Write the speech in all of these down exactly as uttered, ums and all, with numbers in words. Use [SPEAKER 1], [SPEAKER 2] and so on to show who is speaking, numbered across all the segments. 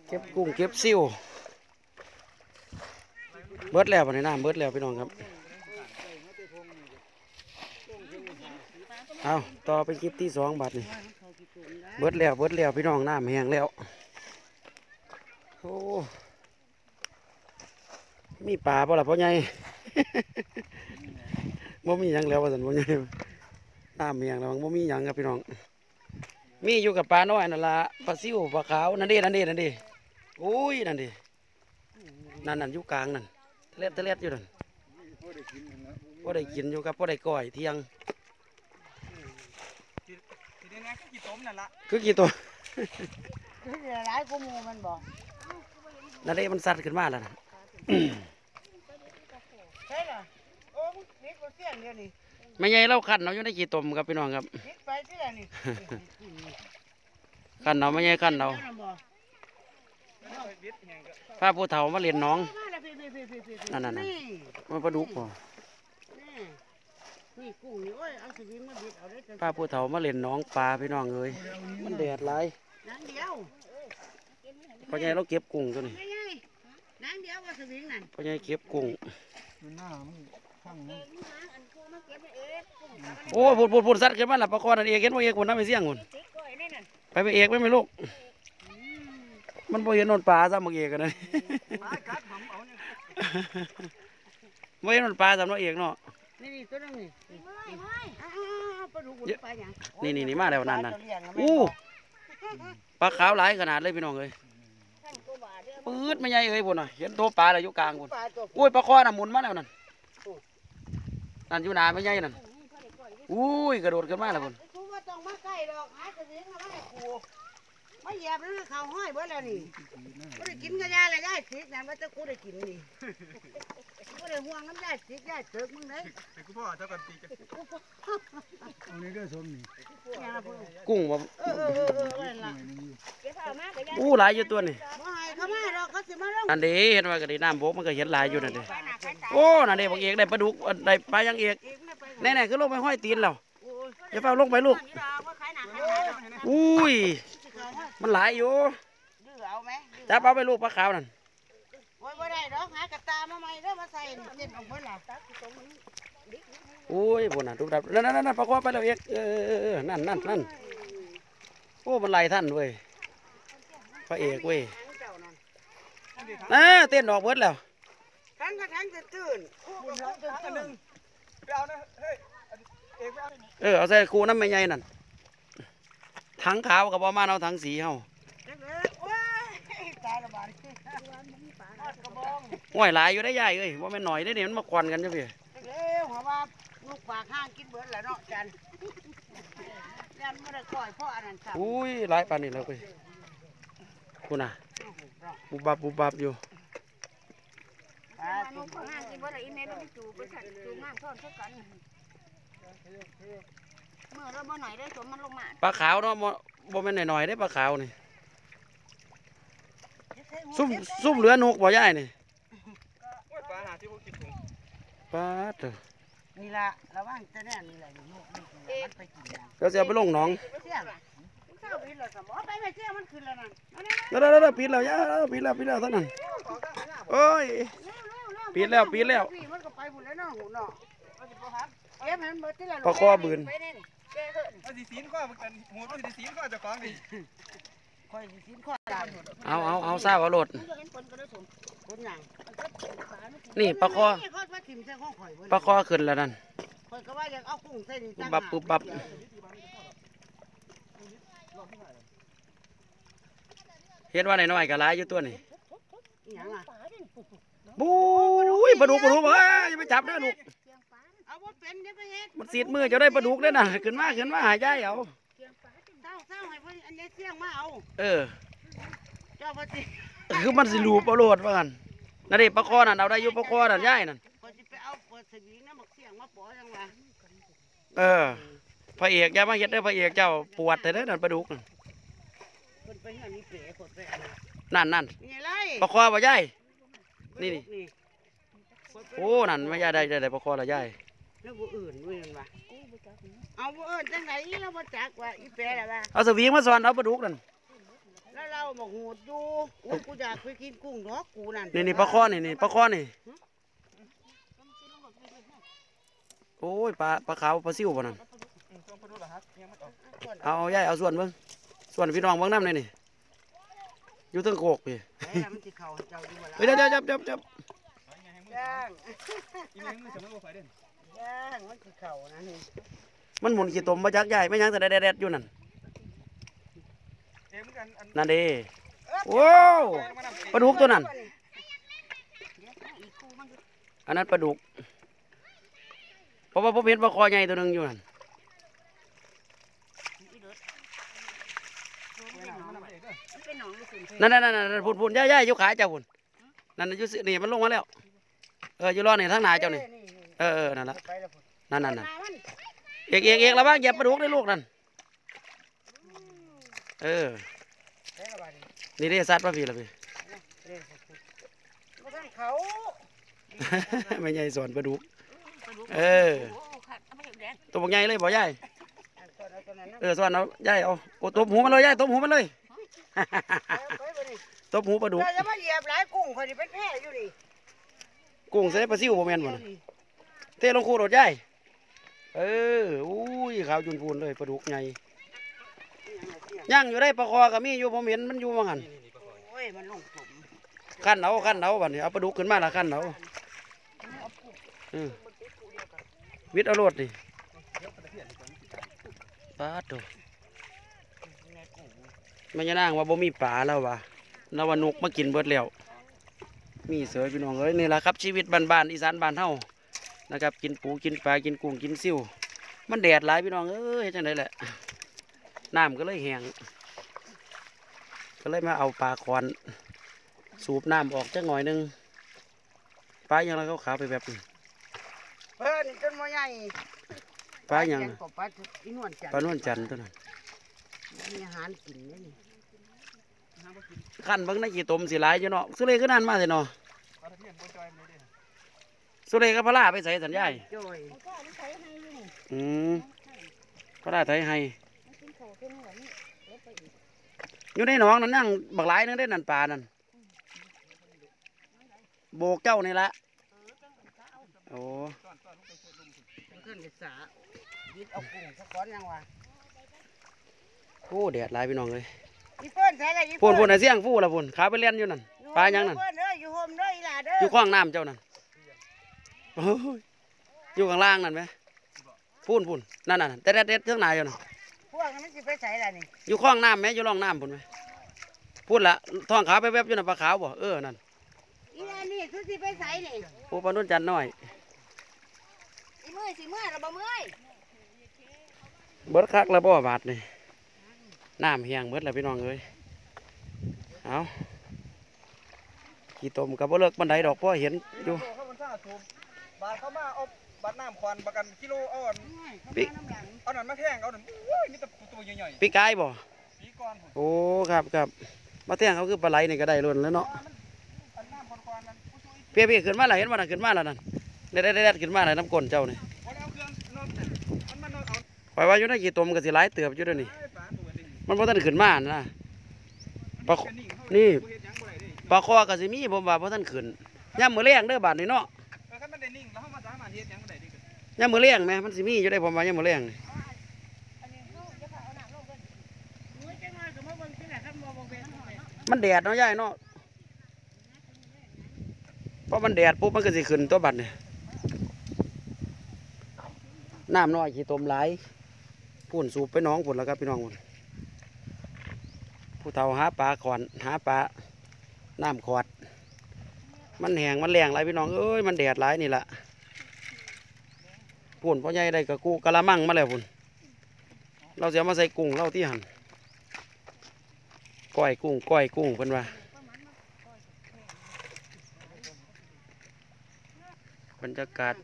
[SPEAKER 1] เก็บกุ้งเก็บซิ่วเบิดแล้วในน้ำเบิดแล้วพี่น้องครับเอาต่อไปคลิปที่สองบาทนี่เบิดแล้วเบิดแล้วพี่น้องน้ำแห้งแล้วโอ้มีปลาเปล่าล่ะพ่อใหญ่ บ่มีหยังแล้วว่าสันพ่อใหญ่น้ำแห้งแล้วบ่มีหยังครับพี่น้องมีอยู่กับปลาน้อยนั่นละปลาซิวปลาขาวนั่นดินั่นดินั่นดิอุ้ยนั่นดินั่นนั่นอยู่กลางนั่นเล็ดเล็ดอยู่นั่นพ่อได้กินอยู่ครับพ่อได้ก้อยเที่ยงคือกี่ตัว
[SPEAKER 2] คือหลายกูมูมันบอก
[SPEAKER 1] นั่นดิมันสัตว์ขึ้นมาแล้วนะ
[SPEAKER 2] ใช่เหรอโอ้นี่ก็เสี้ยนเดียวนี่
[SPEAKER 1] ไม่ใหญ่เล่าขันเราอยู่ในกี่ตุ่มครับพี่น้องครับ
[SPEAKER 2] ไปที่ไหนนี่
[SPEAKER 1] ขันเราไม่ใหญ่ขันเราพาผู้เฒ่ามาเรียนน้องนั่นนั่นมันปลาดุกป่ะพาผู้เฒ่ามาเรียนน้องปลาพี่น้องเอ้ยมันแดดไรพอใหญ่เราเก็บกุ้งตัวนี้พอใหญ่เก็บกุ้งโอ้พูดพูดพูดสัตว์ขึ้นมาแล้วปลาคอนั่นเอกเห็นว่าเอกคนนั้นไปเสี่ยงคนไปไปเอกไม่ไม่ลูกมันบ่เห็นนนปลาซ้ำบางเอกกันนะบ่เห็นนนปลาซ้ำน้องเอกเนาะ
[SPEAKER 2] นี่นี่ตัวนึงนี่
[SPEAKER 1] นี่นี่นี่มาแล้วนั่นนั่นอู้ปลาขาวหลายขนาดเลยพี่น้องเอ้ยปื๊ดไม่ใหญ่เอ้ยพุ่นน่ะเห็นตัวปลาอะไรอยู่กลางพุ่นอุ้ยปลาคอน่ะหมุนมาแล้วนั่นนั่นอยู่หนาไม่ใหญ่นั่นอุ้ยกระโดดขึ้นมาแล้วพุ่น
[SPEAKER 2] ไม่เหยียบแล้วเขาห้อยเบิดแล้วนี่ก็ได้กินกระยาเลยได้สินั่นว่าจะกูได้กินนี่ก็ได้ห่วงน้ำได้สิได้เติมมึงเลย
[SPEAKER 3] กูพ่อเจ้ากันตีกันเอาในเรื่องสมนี่
[SPEAKER 1] กุ้งบ่อู้หลายอยู่ตัวนี่อันเดีเห็นว่ากระดิ่งน้ำบกมันก็เห็นหลายอยู่นั่นเด้โอ้นั่นเด้บางเอกได้ปลาดุกได้ปลายังเอกแน่ๆคือลงไปห้อยตีนแล้วอย่าเฝ้าลงไปลูกอุ้ยมันหลายอยู่จับเอาไปลูกปลาขาวนั่น
[SPEAKER 2] โอ้ยไม่ได้ดอกหากระตามาใหม่เด้อมาใส่เจ็ดออกเพิ่นล่ะ
[SPEAKER 1] อุ้ยบนน่ะดูดับนั่นนั่นนั่นปลาคอไปแล้วเอกเออนั่นนั่นนั่นโอ้มันไล่ท่านเว้ยพระเอกเว้ยน่าเต้นดอกเบิดแล้ว
[SPEAKER 2] ทั้งกระทั้งจะตื่น
[SPEAKER 1] เออเอาใส่คูน้ำไม่ใหญ่นั่นถังขาวกับประมาณเอาถังสีเฮาห้วยหลายอยู่ได้ใหญ่เอ้ยว่าไม่หน่อยได้เนี่ยมันมาควันกันจ้ะพี่
[SPEAKER 2] เร็วหัวว่าลูกปากห้างกินเบิดแล้วเนาะจันยันไม่ได้ก่อยเพราะอันนั้นครับ
[SPEAKER 1] อุ้ยหลายปานนี่แล้วเว้ยคุณน่ะบุบบับบุบบับอยู่ปลาขาวเนาะบ่เป็นหน่อยๆได้ปลาขาวนี่ซุ่มซุ่มเหลือนกบ่ย่ายนี่
[SPEAKER 3] ปลาหาที่พวกกินถุง
[SPEAKER 1] ปลาเถอะ
[SPEAKER 2] นี่ละระวังจะแน่นี่แหละนกนี่มันไปกิน
[SPEAKER 1] ก็จะไปลงหนอง
[SPEAKER 2] ไปไปเที่ยวมันขึ้นแล้วนั่น
[SPEAKER 1] แล้วแล้วแล้วปิดแล้วย่าปิดแล้วปิดแล้วท่านนั่นโอ้ยปิดแล้วปิดแล้ว
[SPEAKER 2] มันก็ไปหมดแล้วเนาะหูเนาะเก็บมันเบิดที่ละ
[SPEAKER 1] ปลาคอบืน
[SPEAKER 3] เอาสีสีนข้อมันหมูตัวสีสีนข้อจะฟ้องดิ
[SPEAKER 1] เอาเอาเอาซาเอาโหลดนี่ปลาคอปลาคอขึ้นแล้วนั่นปุ๊บบับปุ๊บบับเห็นว่าไหนน้อยกับร้ายอยู่ตัวนี่บู๊ยปลาดุกปลาดุกเฮ้ยอย่าไปจับนะลูกมันสีดมือจะได้ปลาดุกได้น่ะขึ้นมาขึ้นมาหายใจเอาเออคือมันสิลูปเอาโหลดว่ากันนั่นดิปลาคอนั่นเอาได้อยู่ปลาคอนั่นย่ายนั่นเออพระเอกอย่ามาเฮ็ดได้พระเอกเจ้าปวดแต่ได้นั่นปลาดุกนั่นนั่นปลาคอบ่ย่ายนี่นี่โอ้นั่นไม่ย่ายได้ได้ปลาคอละย่าย
[SPEAKER 2] แล้วบ่อื่นด้วยมันวะเอาบ่อื่นจังไหนเราบ่จักว่าอีแปรแล้วว่า
[SPEAKER 1] เอาสวิงมาสอนเอาปลาดุกนั่น
[SPEAKER 2] แล้วเราหมกหูดอยู่โอ้ยกูอยากไปกินกุ้งเนาะกูนั่น
[SPEAKER 1] นี่นี่ปลาคอนี่นี่ปลาคอนี่โอ้ยปลาปลาขาวปลาซิวบ่นั่นเอาเอาย่ายเอาส่วนเบิ่งส่วนพี่น้องเบิ่งน้ำเลยนี่อยู่เทิงโคกพี่
[SPEAKER 2] ไอ้มันสิเข้าให้เจ้าอยู่บ่ล่ะ
[SPEAKER 1] เฮ้ยเดี๋ยวเดี๋ยวเดี๋ยวเดี๋ยว
[SPEAKER 2] ย่าง
[SPEAKER 3] อีแมงมือจะไม่บ่ไฟเด่น
[SPEAKER 2] ย่างมันสิเข้านะนี่
[SPEAKER 1] มันหมุนขี้ตมมาจากย่ายไม่ยังแต่แดดๆอยู่นั่น
[SPEAKER 3] เอ็มกันอัน
[SPEAKER 1] นั่นเด้โอ้ปลาดุกตัวนั้นอันนั้นปลาดุกเพราะว่าผมเห็นปลาคอใหญ่ตัวหนึงอยู่นั่นนั่นนั่นนั่นนั่นพุ่นพุ่นย่ายย่ายอยู่ขาเจ้าพุ่นนั่นน่ะอยู่สินี่มันลงมาแล้วเอออยู่รอนี่ทั้งหนาเจ้านี่เออเออนั่นละ
[SPEAKER 2] ไปแล้วพุ่น
[SPEAKER 1] นั่นนั่นนั่น
[SPEAKER 2] มามัน
[SPEAKER 1] เอกเอกเอกระวังเหยียบปลาดุกได้ลูกนั่นเออ
[SPEAKER 2] ไปแล้วบัดนี้
[SPEAKER 1] นี่ได้สัตว์ป่ะพี่ล่ะพี่
[SPEAKER 2] เล่นพุ่นบ่ทันเขา
[SPEAKER 1] ไม่ใหญ่สอนปลาดุกเออตัวบักใหญ่เลยบ่ใหญ่
[SPEAKER 2] อันตัวนั้นตัวนั้นนะ
[SPEAKER 1] เออสอนเอาใหญ่เอาโอ้ตบหูมันเลยใหญ่ตบหูมันเลย
[SPEAKER 2] ไปบัดนี้
[SPEAKER 1] ตบหูปลาดุก
[SPEAKER 2] เราจะมาเหยียบหลายกุ้งข่อยนี่เป็นแพ้อยู่นี่
[SPEAKER 1] กุ้งใส่ปลาซิวบ่แม่นบ่น่ะเทลงคูโดดใหญ่เอออุ้ยขาวจุนพูนเลยปลาดุกใหญ่ย่างอยู่ได้ปลาคอก็มีอยู่ผมเห็นมันอยู่ว่างั้น
[SPEAKER 2] โอ้ยมันลงจุ่ม
[SPEAKER 1] ขั้นเอาขั้นเอาบัดนี้เอาปลาดุกขึ้นมาละขั้นเอาเออวิทย์เอาโลดดิปลาตัวมันจะนั่งว่าบ่มีปลาแล้ววะนว่านกมากินเบิดแล้วมีเสือพี่น้องเอ้ยนี่แหละครับชีวิตบ้านๆอีสานบ้านเฮานะครับกินปูกินปลากินกุ้งกินซิวมันแดดหลายพี่น้องเอ้ยจังไดแหละน้ำก็เลยแห้งก็เลยมาเอาปลาคอนสูบน้ำออกจักหน่อยหนึงปลาอย่างไรเขาขาวไปแบบนี้
[SPEAKER 2] เพิ่นจนบ่ใหญ่
[SPEAKER 1] ปลาอย่าง
[SPEAKER 2] ก็ปลาอีนวลจันทร์
[SPEAKER 1] ปลานวลจันทร์ตัวนั้น
[SPEAKER 2] มีอาหารกินเด้นี่
[SPEAKER 1] ขั้นเบิ่งในกี่ตมสิหลายอยู่เนาะสุเลก็นั่นมาสิเนาะ
[SPEAKER 3] ปลาตะเพียนบ่จอยเลยเด้
[SPEAKER 1] สุเลก็พลาไปใส่สัญญาณ
[SPEAKER 2] จ้อย
[SPEAKER 1] อืมพลาไทยให้อยู่ในหนองนั่นนั่งบักหลายนึงได้นั่นปลานั่นโบกเจ้านี่ละโอ้
[SPEAKER 2] มันขึ้นไปสายิดเอากุ้งสักก้อนยังวะ
[SPEAKER 1] โหแดดหลายพี่น้องเลย
[SPEAKER 2] อีเพิ่นใส่ละอี
[SPEAKER 1] พูนพูนไอ้เสียงฟูละพูนขาไปเลี้ยนอยู่นั่นปลายังนั่น
[SPEAKER 2] เพิ่นเด้ออยู่โฮมเด้ออีหล่าเด้อ
[SPEAKER 1] อ
[SPEAKER 2] อยู่
[SPEAKER 1] ข้างน้ำเจ้านั่นโอ้ยอยู่ข้างล่างนั่นไหมพูนพูนนั่นน่ะแต่เด็ดเท่าไหนอยู่น่ะ
[SPEAKER 2] พวกนั้นมันสิไปใส่ละนี่
[SPEAKER 1] อยู่ข้างน้ำไหมอยู่ร่องน้ำพูนไหมพูดละท้องขาวไปแวบอยู่น่ะปลาขาวบ่เออนั่น
[SPEAKER 2] อีหล่านี่คือสิไปใส่นี่
[SPEAKER 1] โอ้ปลานุ่นจันทร์น้อย
[SPEAKER 2] อีเมื่อยสิเมื่อยเราบ่เมื่อย
[SPEAKER 1] เบิดคักแล้วบ่บาดนี่น้ำเฮียงเบิดแล้วพี่น้องเอ้ยเอาขี้ต้มกับบ่เลิกบันไดดอกเพราะเห็นอยู่
[SPEAKER 3] เขาบนซ่าสูบบาดเข้ามาเอาบัดน้ำควันประกันกิโลเอาอัน
[SPEAKER 1] ปิ
[SPEAKER 3] เอานั่นมาแทงเอานั่นโอ้ยมีแต่ตัวใหญ่
[SPEAKER 1] ปีกายบ่
[SPEAKER 3] ๆปีก่อนพุ่น
[SPEAKER 1] โอ้ครับครับมาแท่งเขาคือปลาไหลนี่ก็ได้ล้นแล้วเนาะ
[SPEAKER 3] อันน้ำควันๆนั้นผู้ช่วย
[SPEAKER 1] เปียเปียขึ้นมาแล้วเห็นบ่น่ะขึ้นมาแล้วนั่นเด็ดเด็ดขึ้นมาแล้วน้ำก้นเจ้านี่
[SPEAKER 3] บ่ได้เอาเครื่องนอนมันมันนอนเอา
[SPEAKER 1] ปล่อยว่าอยู่ในขี้ต้มก็สิหลายเติบอยู่เด้อนี่
[SPEAKER 3] ไอ้ปลาตัวนี้
[SPEAKER 1] มันบ่ทันขึ้นมานะปลา
[SPEAKER 3] มันนิ่งเฮา
[SPEAKER 1] นี่
[SPEAKER 3] บ่เฮ็ดหยังบ่ได้เด้
[SPEAKER 1] ปลาคอก็สิมีผมว่าบ่ทันขึ้นยามมื้อแลงเด้อบาดนี้เนาะ
[SPEAKER 3] เออคันมันได้นิ่งแล้วเฮามาสามารถเฮ็ดหยังบ่ได้เด้ก็
[SPEAKER 1] ยามมื้อแลงแหมมันสิมีอยู่ได้ผมว่ายามมื้อแลงนี่
[SPEAKER 2] มื้อจังน้อยก็มาเบิ่งสิล่ะคันบ่บ่เป็นหอย
[SPEAKER 1] มันแดดเนาะยายเนาะเพราะมันแดดปุ๊บมันก็สิขึ้นตัวบัดนี่น้ำน้อยขี้ต้มหลายพุ่นสูบไปหน้องพุ่นแล้วครับพี่น้องพุ่นผู้เฒ่าหาปลาขอนหาปลาน้ำขอดมันแห้งมันแรงหลายพี่น้องเอ้ยมันแดดหลายนี่ล่ะพุ่นพ่อใหญ่ได้กะกูกะละมังมาแล้วพุ่นเราจะมาใส่กุ้งเราที่หันก้อยกุ้งก้อยกุ้งเพิ่นว่าบรรยากาศ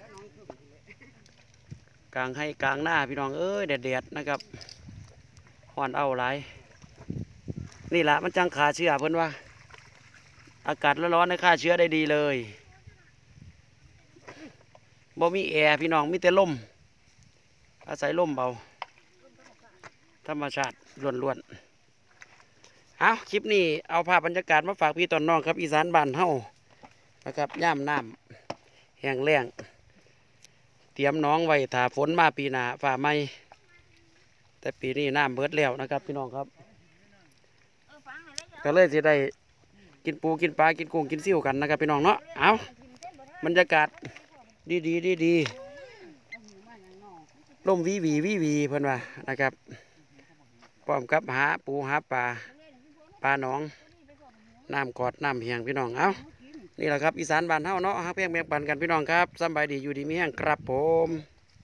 [SPEAKER 1] กลางให้กลางหน้าพี่น้องเอ้ยแดดๆนะครับฮ้อนเอาหลายนี่แหละมันจังขาเชื้อเพิ่นว่าอากาศร้อนๆในฆ่าเชื้อได้ดีเลยบ่มีแอร์พี่น้องมีแต่ลมอาศัยลมเบาธรรมชาติล้วนเอาคลิปนี้เอาภาพบรรยากาศมาฝากพี่ตอนน้องครับอีสานบ้านเฮานะครับย่ามน้ำแห้งแล้งเตรียมน้องไว้ถ้าฝนมาปีหน้าฝ่าไหมแต่ปีนี้น้ำเบิดแล้วนะครับพี่น้องครับก็เลยจะได้กินปูกินปลากินกุ้งกินซิ่วกันนะครับพี่น้องเนาะเอาบรรยากาศดีดีดีดีๆร่มวีวีวีวีเพิ่นว่านะครับพร้อมกับหาปูหาปลาปลาหนองน้ำกอดน้ำเฮียงพี่น้องเอานี่แหละครับอีสานบ้านเฮาเนาะฮักเพียงแบ่งปันกันพี่น้องครับสำบายดีอยู่ดีมีแห้งครับผม